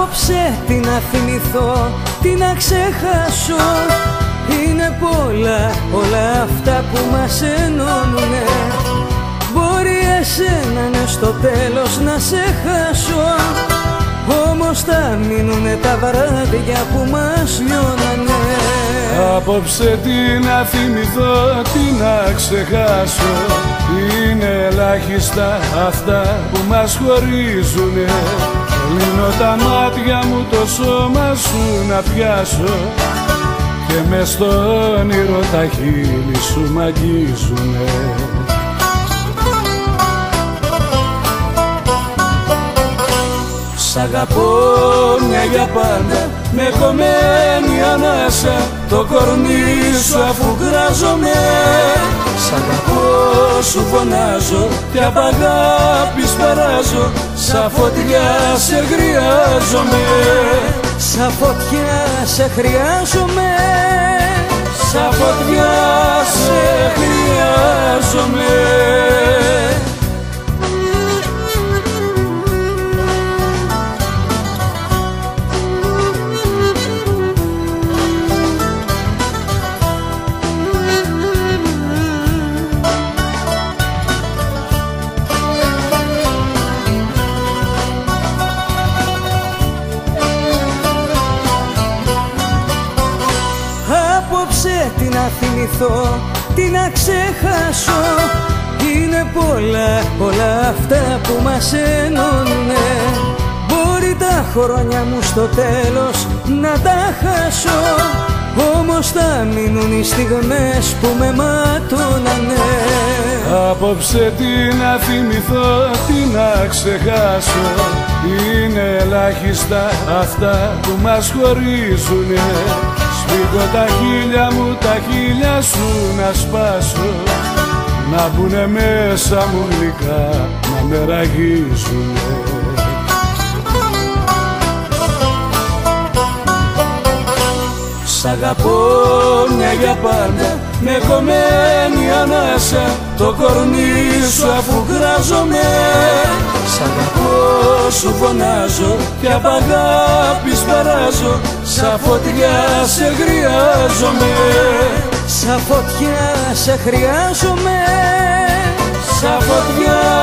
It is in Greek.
Απόψε τι να θυμηθώ, τι να ξεχάσω. Είναι πολλά όλα αυτά που μας ενώνουνε. Μπορεί εσένα ναι στο τέλος να σε χάσω, όμως θα μείνουνε τα βράδια που μας λιώνανε. Απόψε τι να θυμηθώ, τι να ξεχάσω. Είναι ελάχιστα αυτά που μας χωρίζουνε. Κλείνω τα μάτια μου το σώμα σου να πιάσω, και μες στο όνειρο τα χείλη σου μ' αγγίζουνε. Σ' αγαπώ μια για πάντα, με κομμένη ανάσα, το κορμί σου αφού κράζομαι. Σ' αγαπώ, σου φωνάζω και απ' αγάπης παράζω, σαν φωτιά σε χρειάζομαι. Σαν φωτιά σε χρειάζομαι, σαν φωτιά σε χρειάζομαι. Απόψε τι να θυμηθώ, τι να ξεχάσω. Είναι πολλά όλα αυτά που μας ενώνουνε. Μπορεί τα χρόνια μου στο τέλος να τα χάσω, όμως θα μείνουν οι στιγμές που με ματώνανε. Απόψε τι να θυμηθώ, τι να ξεχάσω. Είναι ελάχιστα αυτά που μας χωρίζουνε. Σφίγγω τα χείλια μου, τα χείλια σου να σπάσω, να μπουνε μέσα μου γλυκά, να με ραγίζουνε. Σ' αγαπώ μια για πάντα, με κομμένη ανάσα, το κορμί σου αφού κράζομαι. Σ' αγαπώ, σου φωνάζω και απ' αγάπης παράζω, σαν φωτιά σε χρειάζομαι. Σαν φωτιά σε χρειάζομαι, σαν φωτιά